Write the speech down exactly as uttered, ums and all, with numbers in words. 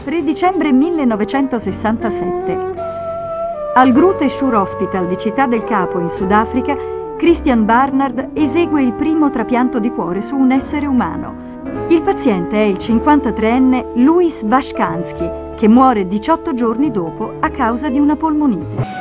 tre dicembre millenovecentosessantasette. Al Groote Schuur Hospital di Città del Capo, in Sudafrica, Christian Barnard esegue il primo trapianto di cuore su un essere umano. Il paziente è il cinquantatreenne Louis Washkansky, che muore diciotto giorni dopo a causa di una polmonite.